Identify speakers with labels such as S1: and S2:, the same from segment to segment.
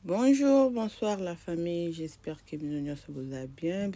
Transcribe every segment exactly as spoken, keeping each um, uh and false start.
S1: Bonjour, bonsoir la famille, j'espère que vous allez bien.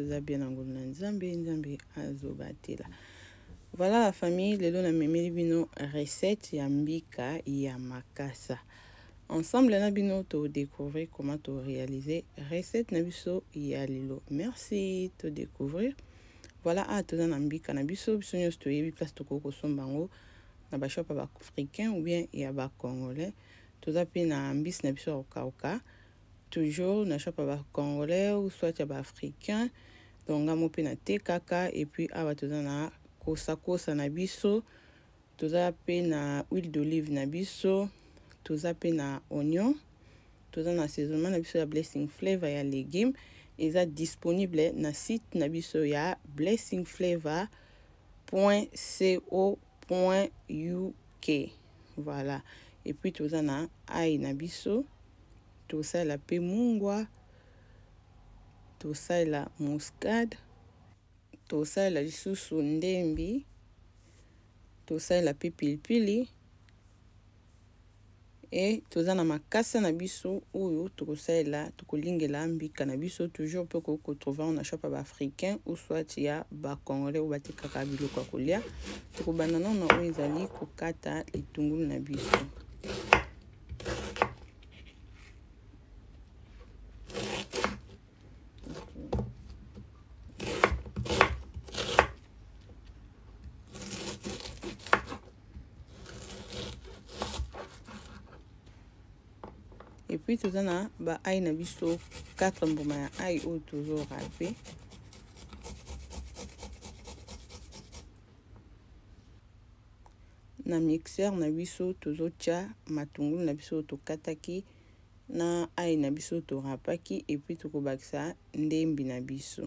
S1: Voilà la famille, le long de bino recette ya mbika ya makasa. Ensemble na bino to découvrir comment to réaliser recette na biso ya lilo. Merci to découvrir. Voilà a to na mbika na biso biso nyos to yebi place to ko sombango na ba shop ba africain ou bien ya ba congolais. Toza pe na mbisi na biso okauka toujours na shop ba congolais ou soit ya ba africain donc ngamo pe na te kaka et puis aba toza na kosa kosa na biso toza pe na huile d'olive na biso toza pe na oignon toza na assaisonnement na biso ya blessing flavor ya légumes eza disponible na site na biso ya blessing flavor point co point u k. Voilà. Et puis toza na ail na biso toza la pe mungwa toza la muscade toza la lisusu ndembi toza la pe pilipili et toza na makasa na biso oyo tokosala tokolingela mbika na biso toujours pe ko trouver na shop ba africain ou soit ya ba congolais ou batikaka biloko ya kolia tokobanda na oyo ezali kokata litungulu na biso. Et puis toza na ba ail na biso quatre mbuma ya ail oyo tozo râper na mixeur na biso tozo tia matungulu na biso tokataki na ail na biso to rapaki et puis tokobakisa ndembi na biso.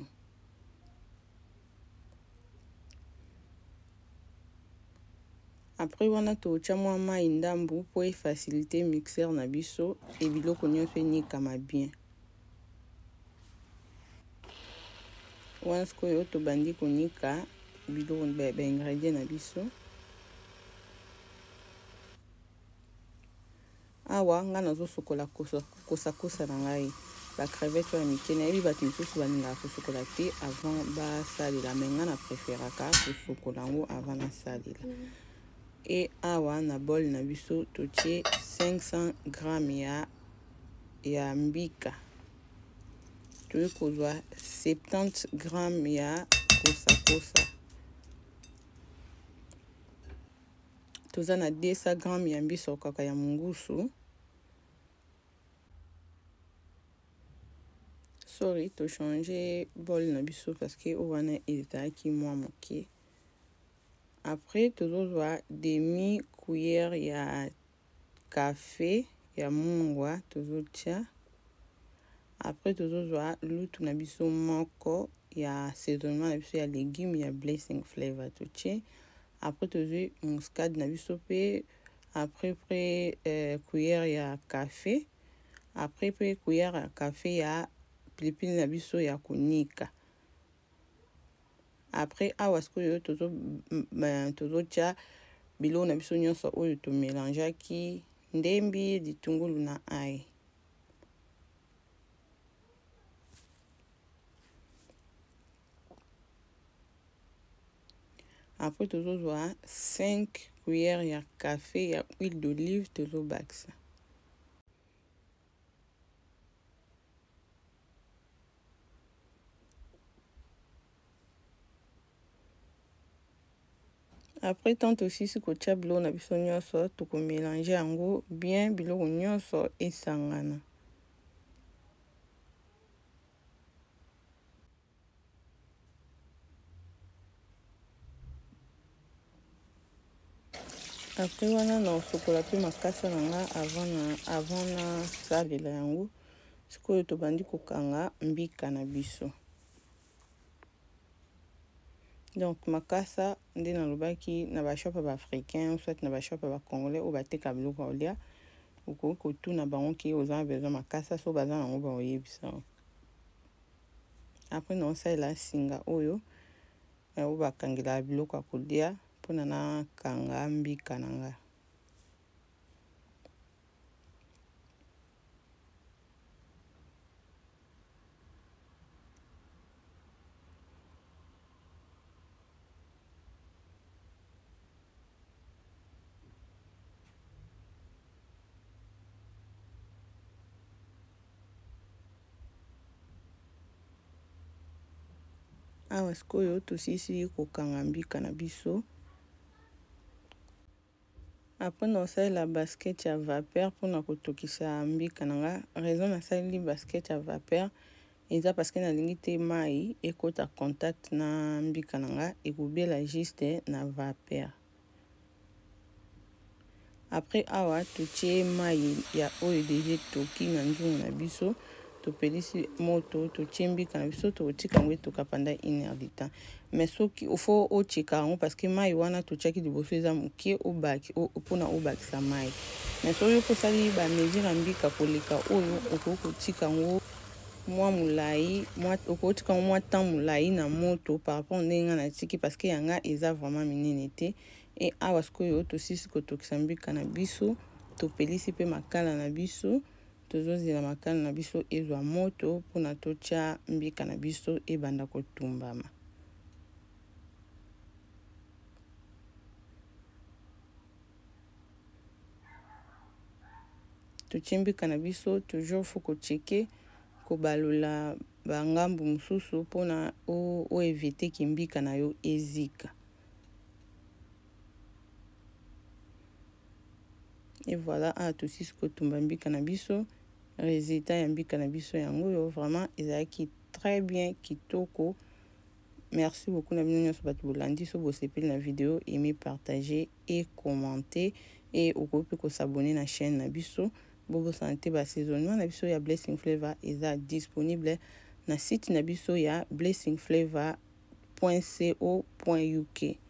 S1: Après wana to tia mwa mai ndambu po e faciliter mixeur na biso et biloko nyonso enikama bien. Wana sikoyo to bandi konika biloko ba ingrédients na biso. Awa nga nazo sokola kosa kosa kosa na ngai ba crevette ya mike na yebi bato misusu balingaka kosokola te avant basalela me nga na préféraka kosokola yango avant nasalela. Et awa na bol na biso totie cinq cents grammes ya ya mbika toye kozwa soixante grammes ya kosa kosa toza na deux cents grammes ya mbiso kaka ya mungusu. Sorry to changer bol na biso parce que owana ezalaki mwa moke. Après tozozwa demi cuillère ya café ya mungwa tozotia. Après tozozwa lutu na biso moko ya assaisonnement na biso ya légumes ya blessing flavor totie. Après tozwi muscade na biso pe après près euh, cuillère ya café après pe cuillère ya café ya pilipili na biso ya konika. Après awa sikoyo tozo tozo tia biloko na biso nyonso oyo to mélangeaki ndembi litungulu na ail. Après tozozwa cinq cuillères ya café ya huile d'olive tozo bakisa. Après tant aussi si kotia biloko na biso nyonso toko mélanger yango bien biloko nyonso esangana. Après wana na osokola pe makasa na nga avant na avant na salela yango sikoyo tobandi kokanga mbika na biso. Donc makasa nde nalobaki na ba shop ba africain soit na ba shop ba congolais ou bateka biloko olia uko ko tuna bango ki oza besoin makasa so baza nango ba oyebisa. Après na osalela singa oyo o bakangela biloko kolia pona na kanga mbika na nga. awa sikoyo tosisi kokanga mbika na biso. Après nasalela basket ya vapeur mpona kotokisa mbika nanga. Raison nasaleli basket ya vapeur eza parce que nalingi te mai ekota contact na mbika nanga ekobela juste na vapeur. Après awa totie mai ya oyo deje toki na nzungu na biso, topelisi moto, totie mbika na biso, totika ngo etoka pendant une heure de temps. Mais soki il faut ocheka ngo parce que mai wana totiaki liboso eza mokie obaki mpona obakisa mai. Mais soki okosali ba mesure mbika koleka oyo okoki kotika ngo mwa mulai, mwa okotika ngo mwa temps mulai na moto par rapport ndenge na tiki parce que yanga eza vraiment minene te. Et awa sikoyo tosisi kotokisa mbika na biso, topelisi pe makala na biso, tozozela makala na biso ezwa moto mpona totia mbika na biso ebanda kotumbama. Totie mbika na biso toujours faut kocheke kobalola bangambu mususu mpona o, o éviter ki mbika na yo ezika. Et voilà, ah, tout ce que tu m'as dit cannabiso, résultat y mbika na biso yango vraiment ezaki très bien kitoko. Merci beaucoup na bino sur batu bolandi so bosepeli na vidéo, aimer, partager et commenter et okope ko s'abonner na chaîne na biso. Bobo santé ba saisonnement na biso ya Blessing Flavor est disponible na site na biso ya blessing flavor point co point uk.